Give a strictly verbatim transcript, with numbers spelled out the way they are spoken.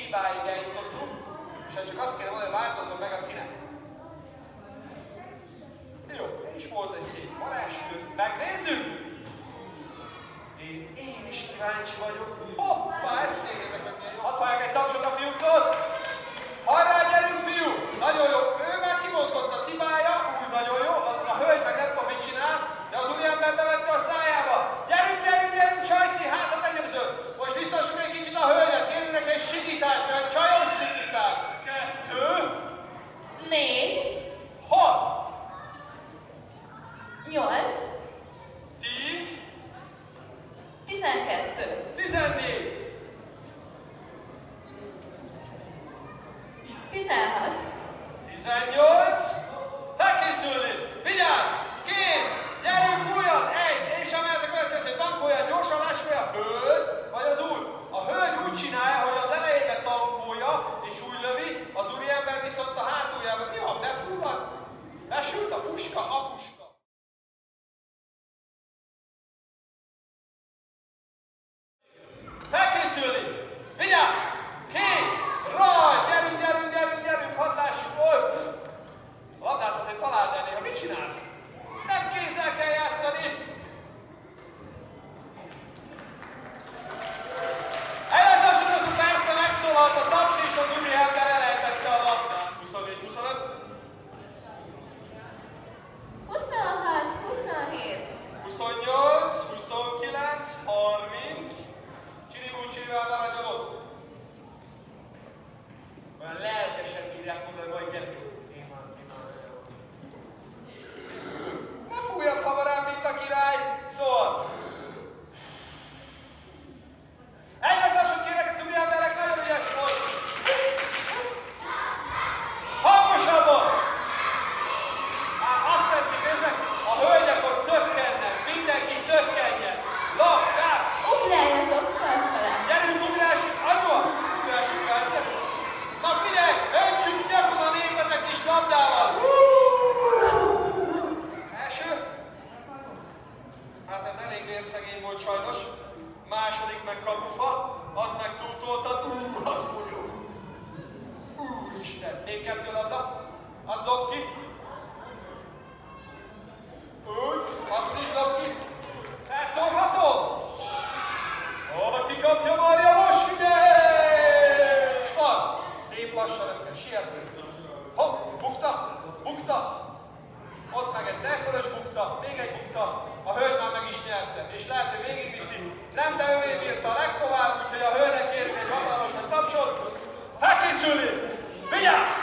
hibáig eljutottunk, és csak azt kéne mondani, hogy változzon meg a színe. Jó, és volt egy szép varázslő. Megnézzük! Én, én is kíváncsi vagyok. Hoppá, ezt nézzétek meg milyen jó. Hadd hallják egy tapsot a fiúktól! Hajrá, gyerünk, fiú! Nagyon jó. Ő már kimondott a cibája, úgy nagyon jó. Az a hölgy meg nem tudom, mit csinál, de az úriember bevette a szájába. Gyerünk, gyerünk, gyerünk, Csajci, hát a tenyőző. Most biztosunk egy kicsit a hölgyet. Kérjünk egy sikítást, egy csajos sikítást. Kettő. Négy. Hat. Nyolc. Tíz. Tizenkettő. Tizennégy. Tizenhat. Tizennyolc. Felkészülni. Vigyázz! Kéz! Gyerünk, újat! Egy! És emelte a következő. Tankolja, gyorsan lássolja. Hölgy vagy az úr? A hölgy úgy csinálja, hogy az elejébe tankolja és úgy lövi, az úriember viszont a hátuljában. Mi van? Befullad? Lesült a puska, a puska. Felkészülni! Vigyázz! Kéz! Raj! Gyerünk, gyerünk, gyerünk, gyerünk! Hadd lássuk! A labdát azért találd el néha. Mit csinálsz? Nem kézzel kell játszani! Ellentámsadozunk, persze megszólalt a taps és az úriember elejtette a labdát. huszonnégy huszonöt. Huszonhat. Huszonhét. huszonnyolc, huszonkilenc, harminc. Csinibú, csinivel maradjon ott. Olyan lelkesen bírják mondani, hogy gyerünk. Ne fújjad hamarabb, mint a király! Szóval... Egyet tapsot kérek, az úriemberek nagyon ügyes volt! Hangosabban! Á, azt tetszik, nézzek, a hölgyek ott szökkennek, mindenki szökkenjen! Labdát! Ugráljatok felfele. Gyerünk, ugrásunk! Anyua! Ugrásunk, ugrásunk! Na figyelj! Öntsünk nyakon a népetek kis labdával! Első? Hát ez elég vérszegény volt sajnos. Második meg kapufa, az meg túltoltad. Úr, az mondjuk! Úristen! Még kettő labda. Az dob ki. Úgy, azt is dob ki. Felszólható? Ó, ki kapja Marja, most figyelj! Van! Szép lassan ötken, sietni. Hopp, bukta, bukta. Ott meg egy tejfölös bukta, még egy bukta. A hölgy már meg is nyerte, és lehet, hogy végigviszi. Nem, de ő bírta a legtovább, úgyhogy a hölgynek kérjük egy hatalmas nagy tapsot. Felkészülni! Vigyázz!